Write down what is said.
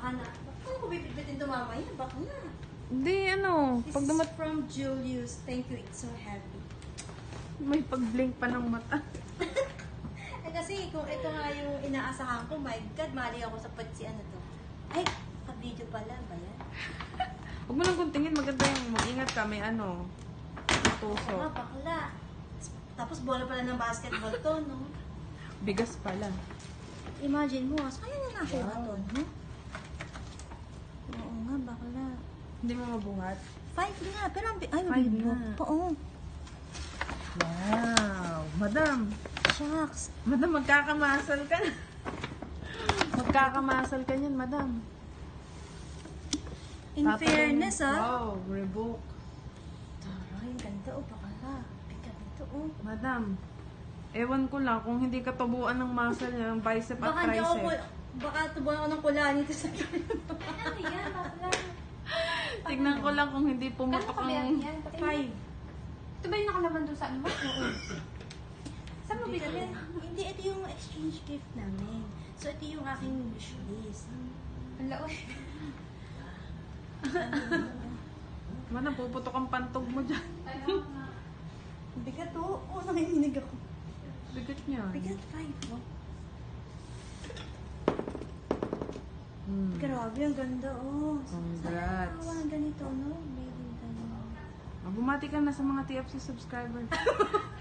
baka na. Baka ko bibitbitin ito mamaya. Baka na. Hindi, ano. This Pag is dumat... from Julius. Thank you. It's so heavy. May pag-blink pa ng mata. Eh kasi kung ito nga yung inaasahan ko, my God, mali ako sa si ano to. Ay, ka-video pala ba yan? Huwag mo lang kuntingin. Maganda yung mag-ingat ka. May ano. Tuso. Ah, bakla. Tapos bola pala ng basketball to, no? Bigas pala. Imagine mo, saan yan nakuha to, no? Oo nga, bakla. Hindi mo mabuhat. 5 nga, pero ang ay, Five bibo. na. Oo. Wow. Madam. Shucks. Madam, magkakamasal ka na. Magkakamasal ka niyan, madam. In fairness, ah. Wow, revoke. Taray, ganda, oh, bakla. Bigat ito, oh. Madam, ewan ko lang kung hindi ka tubuan ng muscle niya, yung bicep at Baka hindi ako, tricep. baka tubuan ako ng kula nito sa Ano yan, bakla? Tignan ko lang kung hindi pumutok Kano ang... yan? 5. Ito ba yung nakalaban doon sa ano mo? Oo. Saan mo bigyan? Hindi, ito yung exchange gift namin. So, ito yung aking wish list. Ang laos. Madam, puputok ang pantog mo dyan. Ano nga? Bigat, oh. Oo, nanginginig ako. Bigat niya. Bigat, 5, oh. Hmm. Grabe, ang ganda, oh. Congrats. Sana ganito, no? Baby, ganito. Bumati ka na sa mga TFC subscribers.